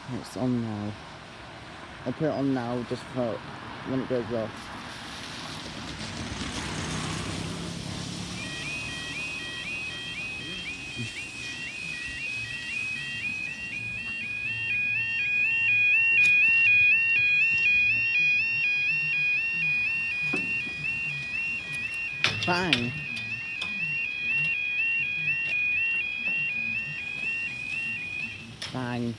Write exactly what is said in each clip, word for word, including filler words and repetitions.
It's on now. I'll put it on now just for when it goes off. Bang! Bang!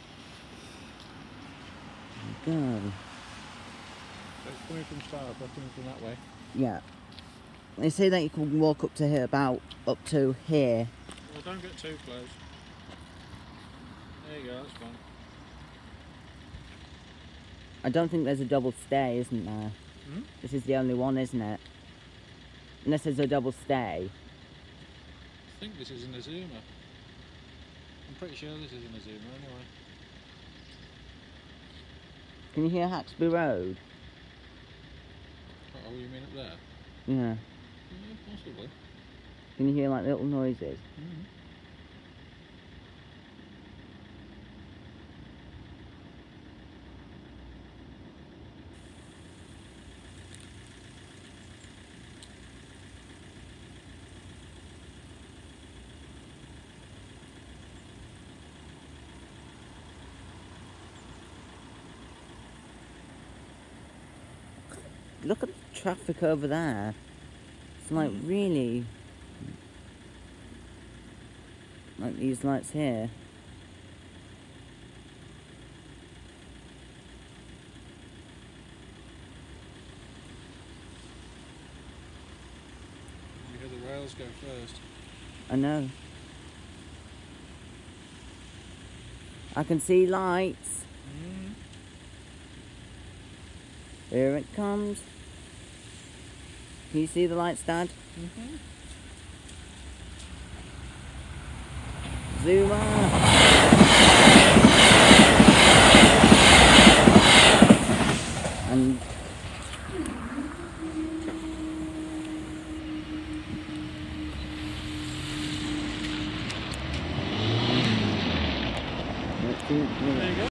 Go. So it's coming from Scarborough, coming from that way. Yeah. They say that you can walk up to here, about up to here. Well, don't get too close. There you go, that's fine. I don't think there's a double stay, isn't there? Hmm? This is the only one, isn't it? Unless there's a double stay. I think this is an Azuma. I'm pretty sure this is an Azuma anyway. Can you hear Haxby Road? Oh, you mean up there? Yeah. Yeah, possibly. Can you hear like little noises? Mm-hmm. Look at the traffic over there. It's like really... like these lights here. You hear the rails go first. I know. I can see lights. Mm. Here it comes. Can you see the lights, Dad? Mm-hmm. Zoom out. And There you go.